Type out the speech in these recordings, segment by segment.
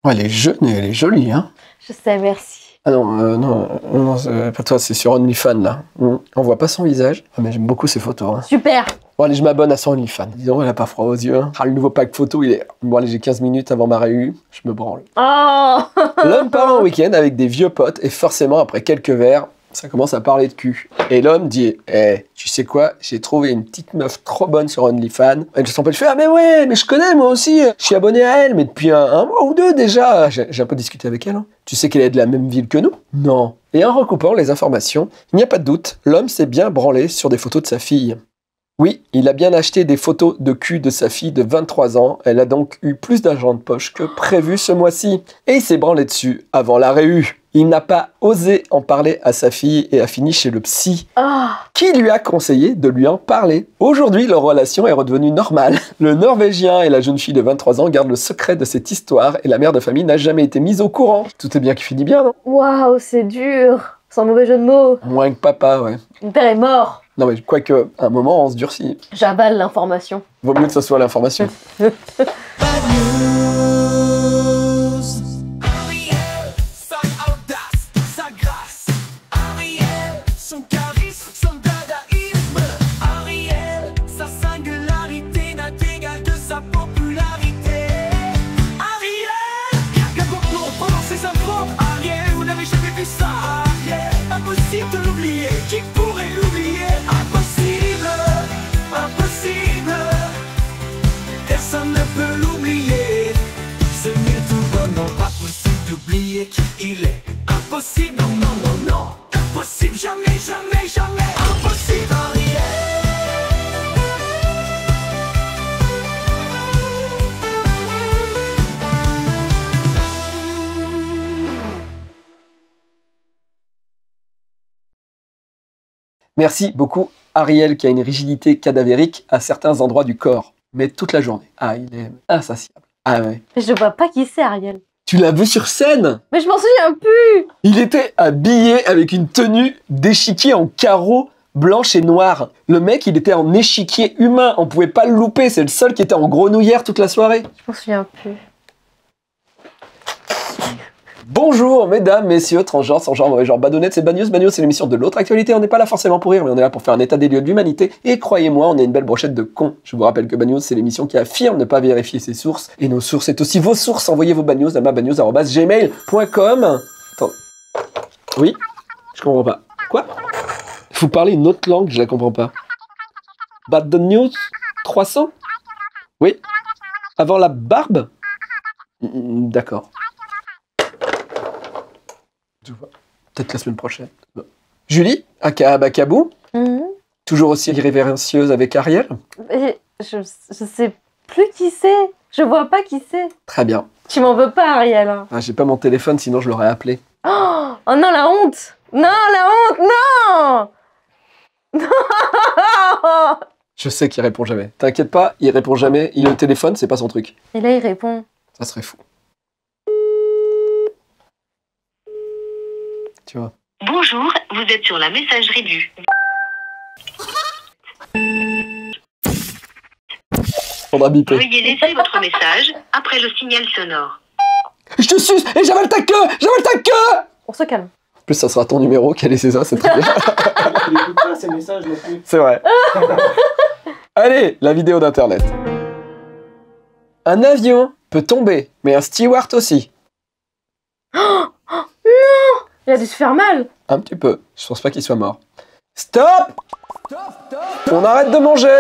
Ouais, elle est jeune et elle est jolie, hein. Je sais, merci. Ah non, non, c'est pas toi, c'est sur OnlyFans, là. On voit pas son visage. Ah, mais j'aime beaucoup ces photos, hein. Super. Bon, allez, je m'abonne à son OnlyFans. Disons, elle a pas froid aux yeux, hein. Ah, le nouveau pack photo, il est... Bon, allez, j'ai 15 minutes avant ma réu, je me branle. Oh. L'homme part en week-end avec des vieux potes, et forcément, après quelques verres, ça commence à parler de cul. Et l'homme dit, tu sais quoi, j'ai trouvé une petite meuf trop bonne sur OnlyFans. Elle s'en peut le faire, ah mais ouais, mais je connais moi aussi, je suis abonné à elle, mais depuis un mois ou deux déjà. J'ai un peu discuté avec elle. Hein. Tu sais qu'elle est de la même ville que nous? Non. Et en recoupant les informations, il n'y a pas de doute, l'homme s'est bien branlé sur des photos de sa fille. Oui, il a bien acheté des photos de cul de sa fille de 23 ans. Elle a donc eu plus d'argent de poche que prévu ce mois-ci. Et il s'est branlé dessus avant la réu. Il n'a pas osé en parler à sa fille et a fini chez le psy, qui lui a conseillé de lui en parler. Aujourd'hui, leur relation est redevenue normale. Le Norvégien et la jeune fille de 23 ans gardent le secret de cette histoire et la mère de famille n'a jamais été mise au courant. Tout est bien qui finit bien, non? Waouh, c'est dur. Sans mauvais jeu de mots. Moins que papa, ouais. Mon père est mort. Non mais quoique, à un moment, on se durcit. J'avale l'information. Vaut mieux que ce soit l'information. Il est impossible, non, non, non, non, impossible, jamais, jamais, jamais, impossible, Ariel. Merci beaucoup Ariel qui a une rigidité cadavérique à certains endroits du corps, mais toute la journée. Ah, il est insatiable. Ah ouais. Je vois pas qui c'est, Ariel. Tu l'as vu sur scène? Mais je m'en souviens plus. Il était habillé avec une tenue d'échiquier en carreaux blanche et noire. Le mec, il était en échiquier humain, on pouvait pas le louper, c'est le seul qui était en grenouillère toute la soirée. Je m'en souviens plus. Bonjour mesdames, messieurs, transgenres, sans genre, mauvais genre, badonnettes, c'est Bagneuse. Bagneuse, c'est l'émission de l'autre actualité. On n'est pas là forcément pour rire, mais on est là pour faire un état des lieux de l'humanité. Et croyez-moi, on est une belle brochette de cons. Je vous rappelle que Bagneuse, c'est l'émission qui affirme ne pas vérifier ses sources. Et nos sources, c'est aussi vos sources. Envoyez vos bagneuse à mabagneuse@gmail.com. Attends. Oui? Je comprends pas. Quoi? Vous parlez une autre langue, je la comprends pas. Bad News 300? Oui? Avant la barbe? D'accord. Peut-être la semaine prochaine. Bon. Julie, aka Bakabou, toujours aussi irrévérencieuse avec Ariel. Et je sais plus qui c'est. Je vois pas qui c'est. Très bien. Tu m'en veux pas, Ariel. Hein. Ah, j'ai pas mon téléphone, sinon je l'aurais appelé. Oh non, la honte. Non, la honte, non. Non. Je sais qu'il répond jamais. T'inquiète pas, il répond jamais. Il est au téléphone, c'est pas son truc. Et là, il répond. Ça serait fou. Tu vois. Bonjour, vous êtes sur la messagerie du... Faudra biper. Veuillez laisser votre message après le signal sonore. Je te suce et j'avale ta queue. J'avale ta queue. On se calme. En plus, ça sera ton numéro. Quel est ça? C'est très bien. Il écoute pas ces messages non plus. C'est vrai. Allez, la vidéo d'internet. Un avion peut tomber, mais un steward aussi. Non. Il a dû se faire mal. Un petit peu. Je pense pas qu'il soit mort. Stop! On arrête de manger.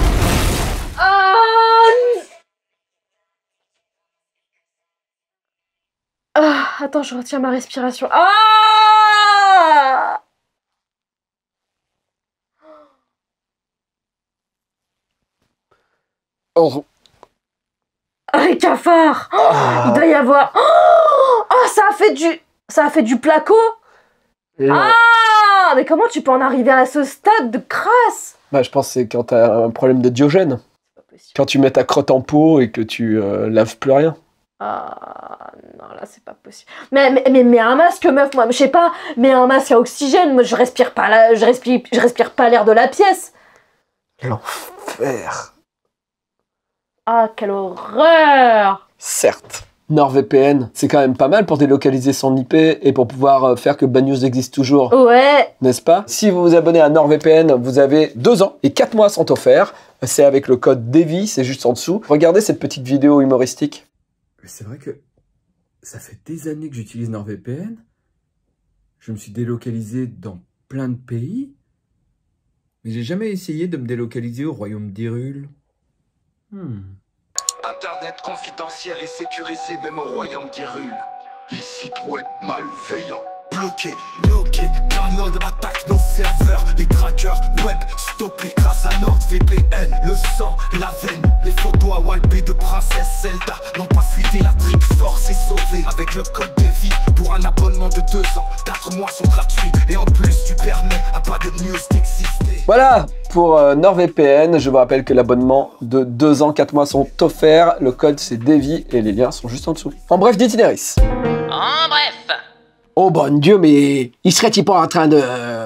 Attends, je retiens ma respiration. Ah! Oh. Les cafards. Il doit y avoir... Oh, ça a fait du placo. Ah! Mais comment tu peux en arriver à ce stade de crasse? Bah, je pense que c'est quand t'as un problème de Diogène. Quand tu mets ta crotte en pot et que tu laves plus rien. Ah non, là c'est pas possible. Mais un masque, meuf, moi, je sais pas, mais un masque à oxygène, moi je respire pas l'air de la pièce. L'enfer. Ah, quelle horreur! Certes. NordVPN, c'est quand même pas mal pour délocaliser son IP et pour pouvoir faire que Bad News existe toujours. Ouais. N'est-ce pas? Si vous vous abonnez à NordVPN, vous avez 2 ans et 4 mois sont offerts. C'est avec le code DEVI, c'est juste en dessous. Regardez cette petite vidéo humoristique. C'est vrai que ça fait des années que j'utilise NordVPN. Je me suis délocalisé dans plein de pays. Mais j'ai jamais essayé de me délocaliser au royaume d'Hyrule. Internet confidentiel et sécurisé même au royaume d'Hyrule. Les sites web malveillants. Bloqués, Carnode attaque nos serveurs. Les trackers web stoppés grâce à NordVPN. Le sang, la veine, les photos à Walpé de Princesse Zelda n'ont pas fuité, la Trick Force est sauvée. Avec le code de vie pour un abonnement de 2 ans. 4 mois sont gratuits et en plus tu permets à pas de news d'exister. Voilà pour NordVPN. Je vous rappelle que l'abonnement de 2 ans, 4 mois sont offerts. Le code c'est DEVI et les liens sont juste en dessous. En bref, d'Itinéris. En bref. Oh bon Dieu, mais il serait-il pas en train de...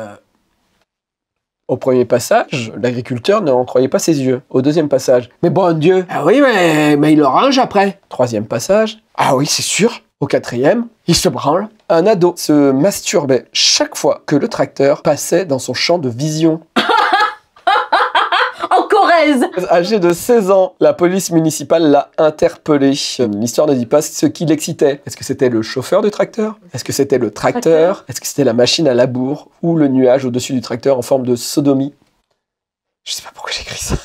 Au premier passage, l'agriculteur n'en croyait pas ses yeux. Au deuxième passage, mais bon Dieu, ah oui, mais il orange après. Troisième passage, ah oui, c'est sûr. Au quatrième, il se branle. Un ado se masturbait chaque fois que le tracteur passait dans son champ de vision. En Corrèze. Âgé de 16 ans, la police municipale l'a interpellé. L'histoire ne dit pas ce qui l'excitait. Est-ce que c'était le chauffeur du tracteur? Est-ce que c'était le tracteur? Est-ce que c'était la machine à labour? Ou le nuage au-dessus du tracteur en forme de sodomie? Je sais pas pourquoi j'écris ça.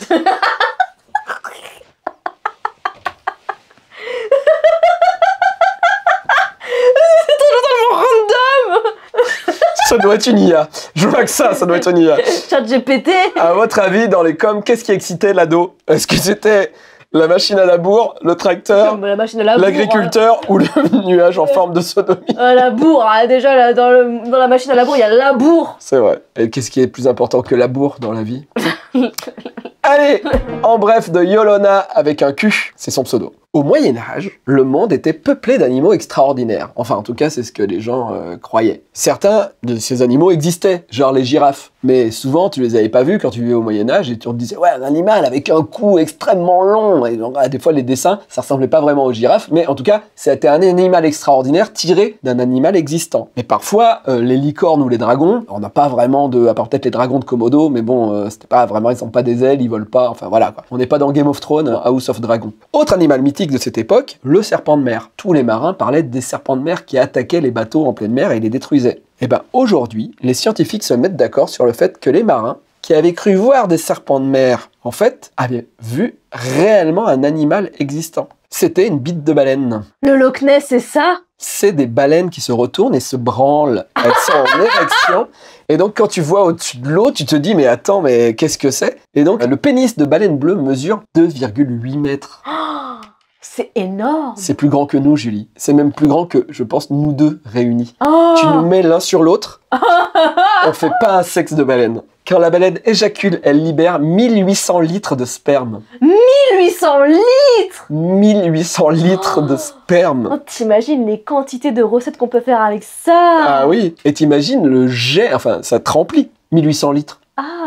Ça doit être une IA. Je vois que ça doit être une IA. ChatGPT. À votre avis, dans les coms, qu'est-ce qui excitait l'ado? Est-ce que c'était la machine à labour, le tracteur, La machine à labour, l'agriculteur ou le nuage en forme de sodomie? Labour, déjà là, dans la machine à labour, il y a labour. C'est vrai. Et qu'est-ce qui est plus important que labour dans la vie? Allez, en bref, de Yolona avec un Q, c'est son pseudo. Au Moyen-Âge, le monde était peuplé d'animaux extraordinaires. Enfin, en tout cas, c'est ce que les gens croyaient. Certains de ces animaux existaient, genre les girafes. Mais souvent, tu les avais pas vus quand tu vivais au Moyen-Âge et tu te disais, ouais, un animal avec un cou extrêmement long. Et donc, des fois, les dessins, ça ressemblait pas vraiment aux girafes. Mais en tout cas, c'était un animal extraordinaire tiré d'un animal existant. Mais parfois, les licornes ou les dragons, on n'a pas vraiment de... À part peut-être les dragons de Komodo, mais bon, c'était pas vraiment... Ils ont pas des ailes, ils volent pas, enfin voilà quoi. On n'est pas dans Game of Thrones, House of Dragon. Autre animal mythique de cette époque, le serpent de mer. Tous les marins parlaient des serpents de mer qui attaquaient les bateaux en pleine mer et les détruisaient. Et ben aujourd'hui, les scientifiques se mettent d'accord sur le fait que les marins qui avaient cru voir des serpents de mer, en fait, avaient vu réellement un animal existant. C'était une bite de baleine. Le Loch Ness, c'est ça? C'est des baleines qui se retournent et se branlent. Elles sont en érection. Et donc, quand tu vois au-dessus de l'eau, tu te dis, mais attends, mais qu'est-ce que c'est? Et donc, le pénis de baleine bleue mesure 2,8 mètres. Oh, c'est énorme. C'est plus grand que nous, Julie. C'est même plus grand que, je pense, nous deux réunis. Oh. Tu nous mets l'un sur l'autre, on fait pas un sexe de baleine. Quand la baleine éjacule, elle libère 1800 litres de sperme. 1800 litres. 1800 litres de sperme. Oh, t'imagines les quantités de recettes qu'on peut faire avec ça? Ah oui. Et t'imagines le jet, enfin, ça te remplit. 1800 litres.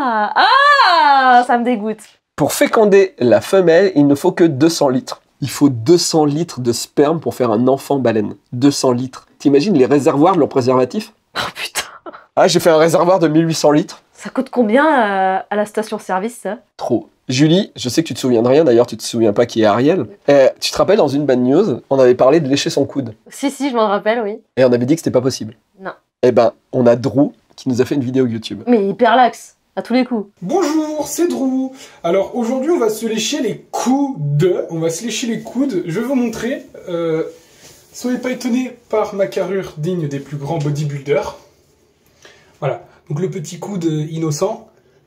Ça me dégoûte. Pour féconder la femelle, il ne faut que 200 litres. Il faut 200 litres de sperme pour faire un enfant baleine. 200 litres. T'imagines les réservoirs de leurs préservatifs? Oh putain. Ah, j'ai fait un réservoir de 1800 litres. Ça coûte combien à la station-service, ça? Trop. Julie, je sais que tu te souviens de rien, d'ailleurs tu te souviens pas qui est Ariel. Tu te rappelles, dans une bad news, on avait parlé de lécher son coude. Si, je m'en rappelle, oui. Et on avait dit que c'était pas possible. Non. Eh ben, on a Drew qui nous a fait une vidéo YouTube. Mais hyper laxe, à tous les coups. Bonjour, c'est Drew. Alors aujourd'hui, on va se lécher les coudes. On va se lécher les coudes. Je vais vous montrer. Soyez pas étonnés par ma carrure digne des plus grands bodybuilders. Voilà. Donc le petit coude innocent.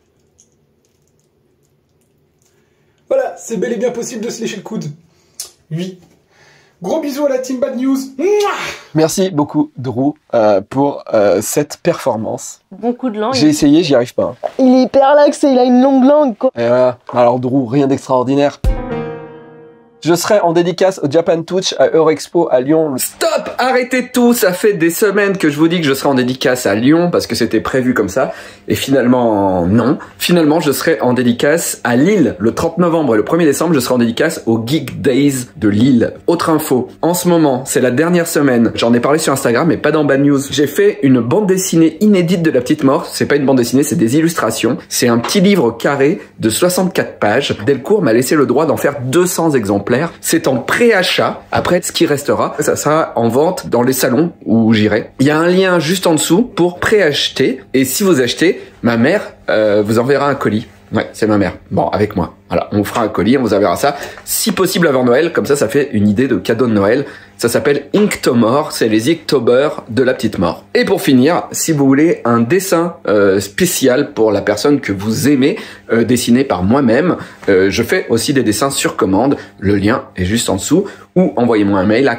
Voilà, c'est bel et bien possible de se lécher le coude. Oui. Gros bisous à la team Bad News. Mouah. Merci beaucoup Drew pour cette performance. Bon coup de langue. J'ai essayé, j'y arrive pas. Il est hyper laxe et il a une longue langue, quoi. Et voilà. Alors Drew, rien d'extraordinaire. je serai en dédicace au Japan Touch à Eurexpo à Lyon. Stop! Arrêtez tout! Ça fait des semaines que je vous dis que je serai en dédicace à Lyon parce que c'était prévu comme ça. Et finalement, non. Finalement, je serai en dédicace à Lille le 30 novembre et le 1er décembre, je serai en dédicace au Geek Days de Lille. Autre info. En ce moment, c'est la dernière semaine. J'en ai parlé sur Instagram, mais pas dans Bad News. J'ai fait une bande dessinée inédite de La Petite Mort. C'est pas une bande dessinée, c'est des illustrations. C'est un petit livre carré de 64 pages. Delcourt m'a laissé le droit d'en faire 200 exemplaires. C'est en préachat. Après, ce qui restera, ça sera en vente dans les salons où j'irai. Il y a un lien juste en dessous pour préacheter. Et si vous achetez, ma mère vous enverra un colis. Ouais, c'est ma mère. Bon, avec moi. Voilà, on vous fera un colis, on vous enverra ça. Si possible avant Noël, comme ça fait une idée de cadeau de Noël. Ça s'appelle Inktober, c'est les Inktober de La Petite Mort. Et pour finir, si vous voulez un dessin spécial pour la personne que vous aimez, dessiné par moi-même, je fais aussi des dessins sur commande. Le lien est juste en dessous. Ou envoyez-moi un mail à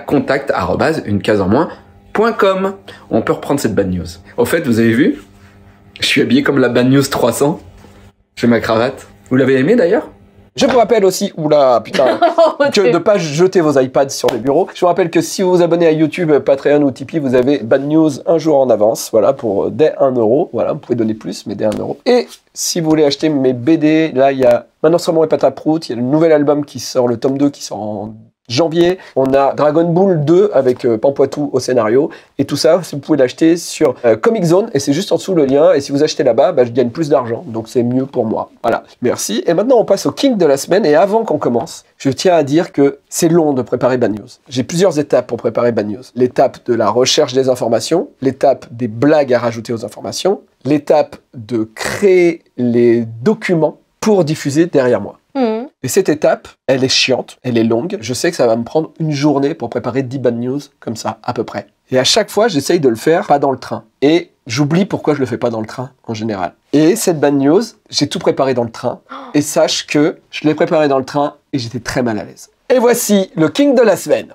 contact@unecasemenmoins.com. On peut reprendre cette bad news. Au fait, vous avez vu? Je suis habillé comme la bad news 300. J'ai ma cravate. Vous l'avez aimé d'ailleurs? Je vous rappelle aussi, oula, putain, que de ne pas jeter vos iPads sur les bureaux. Je vous rappelle que si vous vous abonnez à YouTube, Patreon ou Tipeee, vous avez Bad News un jour en avance, voilà, pour dès 1 €. Voilà, vous pouvez donner plus, mais dès 1 €. Et si vous voulez acheter mes BD, là, il y a Maintenant Saumon et Pataprout, il y a le nouvel album qui sort, le tome 2 qui sort en janvier. On a Dragon Ball 2 avec Pampoitou au scénario. Et tout ça, vous pouvez l'acheter sur Comic Zone. Et c'est juste en dessous le lien. Et si vous achetez là-bas, je gagne plus d'argent. Donc c'est mieux pour moi. Voilà. Merci. Et maintenant, on passe au King de la semaine. Et avant qu'on commence, je tiens à dire que c'est long de préparer Bad News. J'ai plusieurs étapes pour préparer Bad News. L'étape de la recherche des informations. L'étape des blagues à rajouter aux informations. L'étape de créer les documents pour diffuser derrière moi. Et cette étape, elle est chiante, elle est longue. Je sais que ça va me prendre une journée pour préparer 10 bad news, comme ça, à peu près. Et à chaque fois, j'essaye de le faire pas dans le train. Et j'oublie pourquoi je le fais pas dans le train, en général. Et cette bad news, j'ai tout préparé dans le train. Et sache que je l'ai préparé dans le train et j'étais très mal à l'aise. Et voici le king de la semaine.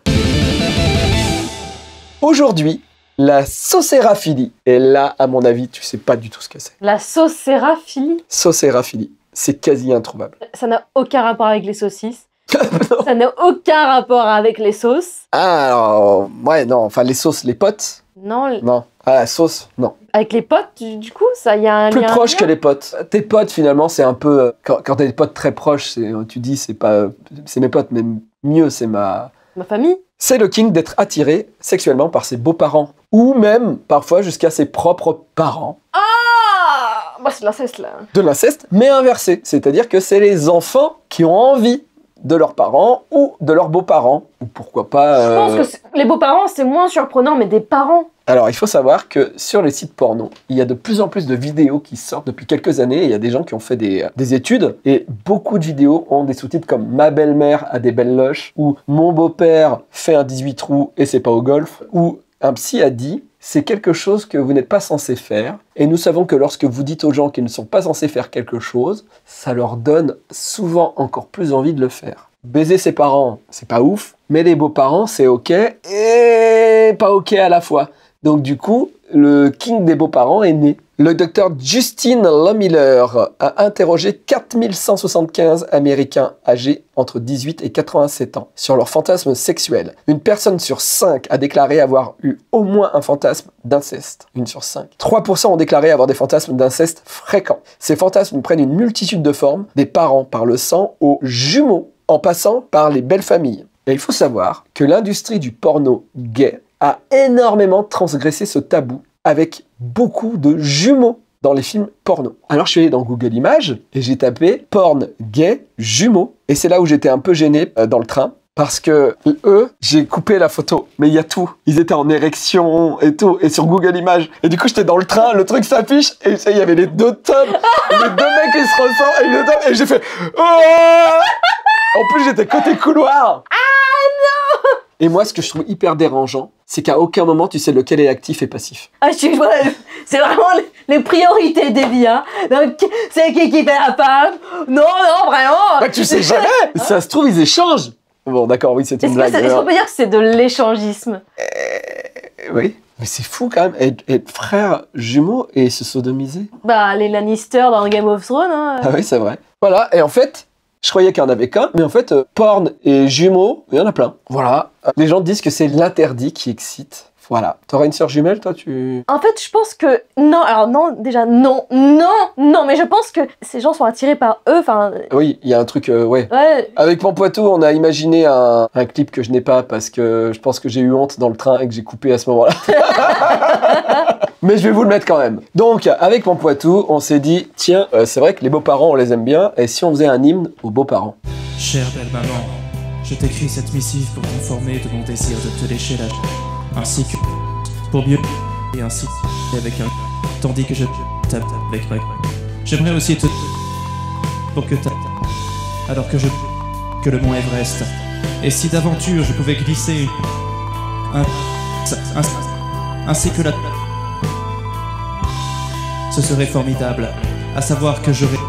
Aujourd'hui, la saucéraphilie. Et là, à mon avis, tu sais pas du tout ce que c'est. La saucéraphilie? Saucéraphilie. C'est quasi introuvable. Ça n'a aucun rapport avec les saucisses. Ça n'a aucun rapport avec les sauces. Ah, alors, ouais, non, enfin, les sauces, les potes. Non. Non. Ah, la sauce, non. Avec les potes, du coup, ça, il y a un Plus lien. proche que les potes. Tes potes, finalement, c'est un peu... Quand t'as des potes très proches, tu dis, c'est pas... C'est mes potes, mais mieux, c'est ma famille. C'est le king d'être attiré sexuellement par ses beaux-parents. Ou même, parfois, jusqu'à ses propres parents. C'est de l'inceste, là. De l'inceste, mais inversé. C'est-à-dire que c'est les enfants qui ont envie de leurs parents ou de leurs beaux-parents. Ou pourquoi pas... Je pense que les beaux-parents, c'est moins surprenant, mais des parents. Alors, il faut savoir que sur les sites porno, il y a de plus en plus de vidéos qui sortent depuis quelques années. Il y a des gens qui ont fait des études. Et beaucoup de vidéos ont des sous-titres comme « Ma belle-mère a des belles loches » ou « Mon beau-père fait un 18 trous et c'est pas au golf » ou « Un psy a dit ». C'est quelque chose que vous n'êtes pas censé faire. Et nous savons que lorsque vous dites aux gens qu'ils ne sont pas censés faire quelque chose, ça leur donne souvent encore plus envie de le faire. Baiser ses parents, c'est pas ouf, mais les beaux-parents, c'est ok et pas ok à la fois. Donc du coup, le king des beaux-parents est né. Le docteur Justin Lohmiller a interrogé 4175 Américains âgés entre 18 et 87 ans sur leur fantasme sexuel. Une personne sur 5 a déclaré avoir eu au moins un fantasme d'inceste. Une sur 5. 3% ont déclaré avoir des fantasmes d'inceste fréquents. Ces fantasmes prennent une multitude de formes, des parents par le sang aux jumeaux, en passant par les belles familles. Et il faut savoir que l'industrie du porno gay a énormément transgressé ce tabou avec beaucoup de jumeaux dans les films porno. Alors je suis allé dans Google Images et j'ai tapé porn gay jumeaux. Et c'est là où j'étais un peu gêné dans le train. Parce que j'ai coupé la photo, mais il y a tout. Ils étaient en érection et tout, et sur Google Images. Et du coup, j'étais dans le train, le truc s'affiche, et il y avait les deux tomes, les deux mecs qui se ressemblent, et j'ai fait... Oh en plus, j'étais côté couloir. Ah non! Et moi, ce que je trouve hyper dérangeant, c'est qu'à aucun moment, tu sais lequel est actif et passif. C'est vraiment les priorités des vies, hein. Donc, c'est qui fait la femme? Non, vraiment. Bah, tu sais jamais. Ça se trouve, ils échangent. Bon, d'accord, oui, c'est une blague. Est-ce qu'on peut dire que c'est de l'échangisme? Oui. Mais c'est fou quand même, être frères jumeaux et se sodomiser. Bah, les Lannister dans Game of Thrones, hein. Ah oui, c'est vrai. Voilà, et en fait, Je croyais qu'il y en avait qu'un, mais en fait, porn et jumeaux, il y en a plein. Voilà. Les gens disent que c'est l'interdit qui excite. Voilà. T'aurais une sœur jumelle, toi, tu... En fait, je pense que... Non, alors non, déjà, non, mais je pense que ces gens sont attirés par eux, enfin... Oui, il y a un truc, ouais. Ouais. Avec Pampoitou, on a imaginé un clip que je n'ai pas parce que je pense que j'ai eu honte dans le train et que j'ai coupé à ce moment-là. Mais je vais vous le mettre quand même. Donc, avec Pampoitou, on s'est dit, tiens, c'est vrai que les beaux-parents, on les aime bien, et si on faisait un hymne aux beaux-parents? Chère belle maman, je t'écris cette missive pour t'informer de mon désir de te lécher la ainsi que pour mieux et ainsi avec un tandis que je tape avec ma j'aimerais aussi te pour que alors que que le mont Everest et si d'aventure je pouvais glisser ainsi que la ce serait formidable à savoir que j'aurais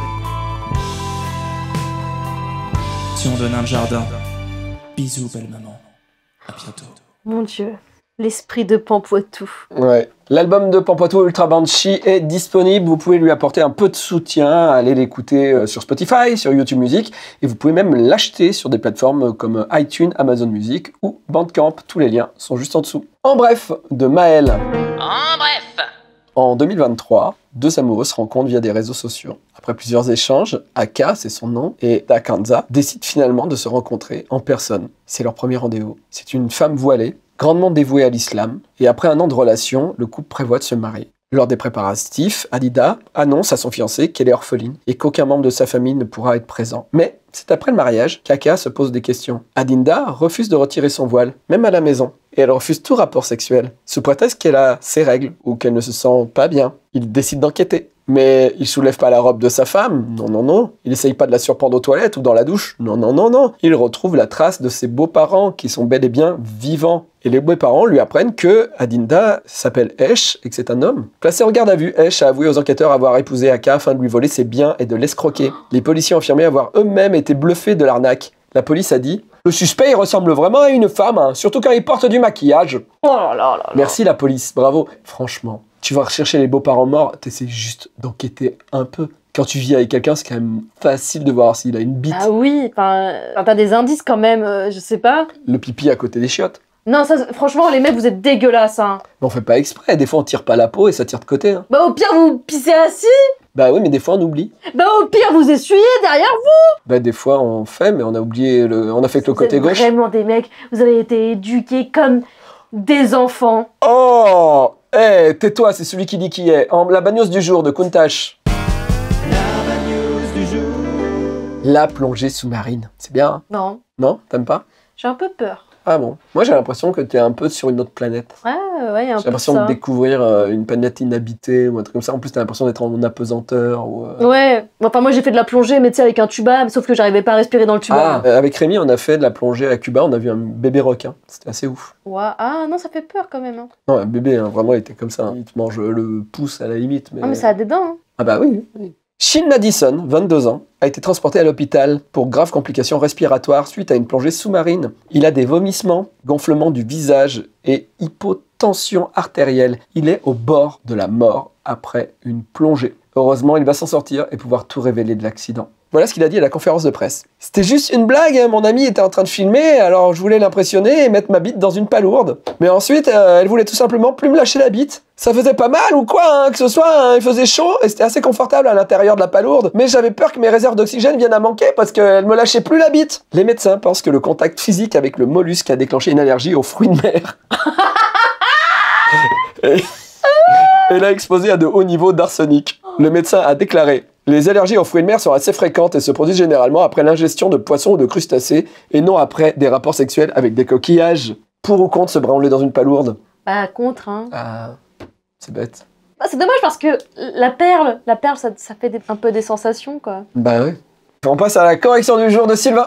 si on donne un jardin. Bisous belle maman, à bientôt. Mon Dieu, l'esprit de Pampoitou. Ouais. L'album de Pampoitou Ultra Banshee est disponible. Vous pouvez lui apporter un peu de soutien. Allez l'écouter sur Spotify, sur YouTube Music. Et vous pouvez même l'acheter sur des plateformes comme iTunes, Amazon Music ou Bandcamp. Tous les liens sont juste en dessous. En bref, de Maël. En bref. En 2023, deux amoureux se rencontrent via des réseaux sociaux. Après plusieurs échanges, Aka, c'est son nom, et Akanza décident finalement de se rencontrer en personne. C'est leur premier rendez-vous. C'est une femme voilée, grandement dévouée à l'islam, et après un an de relation, le couple prévoit de se marier. Lors des préparatifs, Adida annonce à son fiancé qu'elle est orpheline et qu'aucun membre de sa famille ne pourra être présent. Mais c'est après le mariage qu'Aka se pose des questions. Adinda refuse de retirer son voile, même à la maison, et elle refuse tout rapport sexuel, sous prétexte qu'elle a ses règles ou qu'elle ne se sent pas bien. Il décide d'enquêter. Mais il soulève pas la robe de sa femme, non. Il essaye pas de la surprendre aux toilettes ou dans la douche, non. Il retrouve la trace de ses beaux-parents qui sont bel et bien vivants. Et les beaux-parents lui apprennent que Adinda s'appelle Esh et que c'est un homme. Placé en garde à vue, Esh a avoué aux enquêteurs avoir épousé Aka afin de lui voler ses biens et de l'escroquer. Les policiers ont affirmé avoir eux-mêmes été bluffés de l'arnaque. La police a dit « Le suspect, il ressemble vraiment à une femme, hein, surtout quand il porte du maquillage. » Oh là là là. Merci la police, bravo. Franchement, tu vas rechercher les beaux-parents morts, t'essaies juste d'enquêter un peu. Quand tu vis avec quelqu'un, c'est quand même facile de voir s'il a une bite. Ah oui, enfin, t'as des indices quand même, je sais pas. Le pipi à côté des chiottes. Non, ça, franchement, les mecs, vous êtes dégueulasses, hein. Mais on fait pas exprès, des fois on tire pas la peau et ça tire de côté. Hein. Bah au pire, vous pissez assis. Bah oui, mais des fois on oublie. Bah au pire, vous essuyez derrière vous. Bah des fois on fait, mais on a oublié, on a fait que le côté gauche. Vraiment des mecs, vous avez été éduqués comme des enfants. Oh, hey, tais-toi, c'est celui qui dit qui est. La bagnosse du jour de Countach. La plongée sous-marine. C'est bien, hein? Non, Non, t'aimes pas? j'ai un peu peur. Ah bon? Moi j'ai l'impression que t'es un peu sur une autre planète. Ouais, il y a un J'ai peu l'impression ça. de découvrir une planète inhabitée ou un truc comme ça. En plus, t'as l'impression d'être en apesanteur. Ou, Ouais, enfin moi j'ai fait de la plongée, mais tu sais, avec un tuba, sauf que j'arrivais pas à respirer dans le tuba. Avec Rémi, on a fait de la plongée à Cuba. On a vu un bébé requin. C'était assez ouf. Ouais. Ah non, ça fait peur quand même. Hein. Non, un bébé, hein, vraiment, il était comme ça. Hein. Il te mange le pouce à la limite. Mais... Ah, mais ça a des dents. Hein. Ah bah oui. Shin Madison, 22 ans, a été transporté à l'hôpital pour graves complications respiratoires suite à une plongée sous-marine. Il a des vomissements, gonflement du visage et hypotension artérielle. Il est au bord de la mort après une plongée. Heureusement, il va s'en sortir et pouvoir tout révéler de l'accident. Voilà ce qu'il a dit à la conférence de presse. C'était juste une blague, hein. Mon ami était en train de filmer, alors je voulais l'impressionner et mettre ma bite dans une palourde. Mais ensuite, elle voulait tout simplement plus me lâcher la bite. Ça faisait pas mal ou quoi, hein, que ce soit, hein, il faisait chaud et c'était assez confortable à l'intérieur de la palourde. Mais j'avais peur que mes réserves d'oxygène viennent à manquer parce qu'elle me lâchait plus la bite. Les médecins pensent que le contact physique avec le mollusque a déclenché une allergie aux fruits de mer. Et l'a exposé à de hauts niveaux d'arsenic. Le médecin a déclaré: les allergies aux fruits de mer sont assez fréquentes et se produisent généralement après l'ingestion de poissons ou de crustacés et non après des rapports sexuels avec des coquillages. Pour ou contre se branler dans une palourde? Bah contre, hein. Ah, c'est bête. Bah, c'est dommage parce que la perle ça fait un peu des sensations, quoi. Bah oui. On passe à la correction du jour de Sylvain.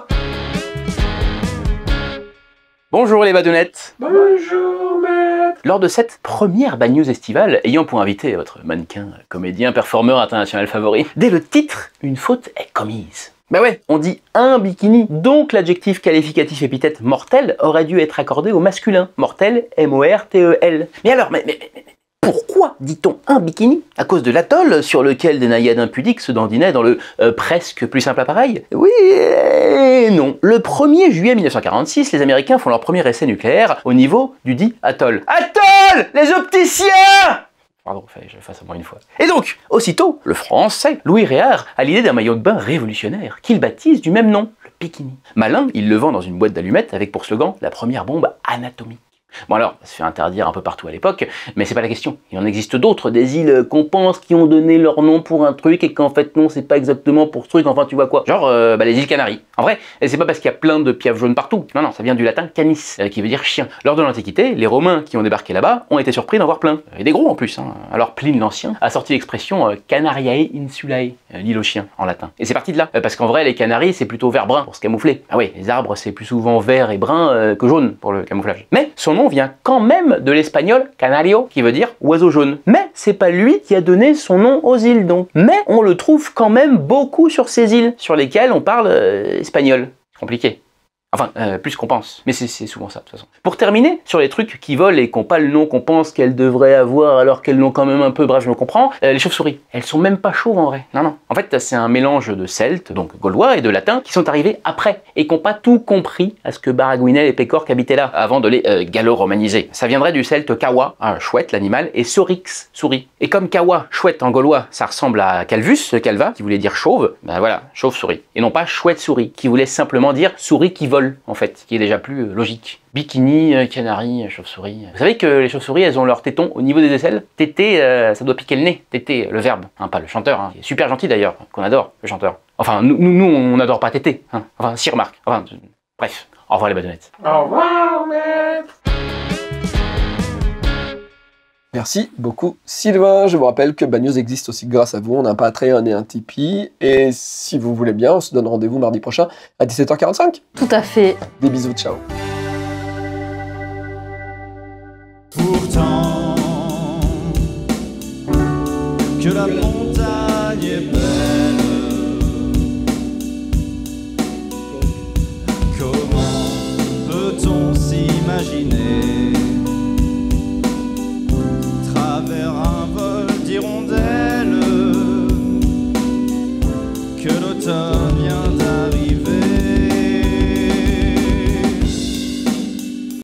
Bonjour les badounettes. Bonjour maître. Lors de cette première Bad News estivale, ayant pour invité votre mannequin, comédien, performeur international favori, dès le titre, une faute est commise. Bah ouais, on dit un bikini, donc l'adjectif qualificatif épithète mortel aurait dû être accordé au masculin. Mortel, M-O-R-T-E-L. Mais alors, mais Pourquoi dit-on un bikini? À cause de l'atoll sur lequel des naïades impudiques se dandinaient dans le presque plus simple appareil? Oui et non. Le 1er juillet 1946, les Américains font leur premier essai nucléaire au niveau du dit atoll. Atoll! Les opticiens! Pardon, fallait que je le fasse au moins une fois. Et donc, aussitôt, le français Louis Réard a l'idée d'un maillot de bain révolutionnaire qu'il baptise du même nom, le bikini. Malin, il le vend dans une boîte d'allumettes avec pour slogan la première bombe anatomique. Bon alors, ça se fait interdire un peu partout à l'époque, mais c'est pas la question. Il en existe d'autres, des îles qu'on pense qui ont donné leur nom pour un truc et qu'en fait non, c'est pas exactement pour ce truc, enfin tu vois quoi. Genre les îles Canaries. En vrai, c'est pas parce qu'il y a plein de piafs jaunes partout. Non, non, ça vient du latin canis, qui veut dire chien. Lors de l'Antiquité, les Romains qui ont débarqué là-bas ont été surpris d'en voir plein. Et des gros en plus. Hein. Alors Pline l'Ancien a sorti l'expression Canariae insulae, l'île aux chiens en latin. Et c'est parti de là, parce qu'en vrai, les Canaries c'est plutôt vert-brun pour se camoufler. Ah oui, les arbres c'est plus souvent vert et brun que jaune pour le camouflage. Mais son nom vient quand même de l'espagnol canario, qui veut dire oiseau jaune. Mais c'est pas lui qui a donné son nom aux îles donc. Mais on le trouve quand même beaucoup sur ces îles, sur lesquelles on parle espagnol. Compliqué. Enfin, plus qu'on pense. Mais c'est souvent ça, de toute façon. Pour terminer, sur les trucs qui volent et qui n'ont pas le nom qu'on pense qu'elles devraient avoir alors qu'elles l'ont quand même un peu, bref, je me comprends, les chauves-souris. Elles sont même pas chauves en vrai. Non, non. En fait, c'est un mélange de celtes, donc gaulois, et de latins, qui sont arrivés après, et qui n'ont pas tout compris à ce que Baragouinel et Pécore habitaient là, avant de les gallo-romaniser. Ça viendrait du celte kawa, chouette, l'animal, et sorix, souris. Et comme kawa, chouette en gaulois, ça ressemble à calvus, calva, qui voulait dire chauve, ben voilà, chauve-souris. Et non pas chouette-souris, qui voulait simplement dire souris qui vole. En fait, qui est déjà plus logique. Bikini, canari, chauve-souris. Vous savez que les chauves-souris, elles ont leurs tétons au niveau des aisselles. Téter, ça doit piquer le nez. Téter, le verbe, hein, pas le chanteur. Hein. Il est super gentil d'ailleurs, qu'on adore, le chanteur. Enfin, nous on n'adore pas téter. Hein. Enfin, si, remarque. Enfin, bref, au revoir les badounettes. Au revoir, maître. Merci beaucoup Sylvain. Je vous rappelle que Bagnews existe aussi grâce à vous. On a un Patreon et un Tipeee. Et si vous voulez bien, on se donne rendez-vous mardi prochain à 17h45. Tout à fait. Des bisous, ciao. Pourtant, que la montagne est belle, comment peut-on s'imaginer travers un vol d'hirondelles que l'automne viendra?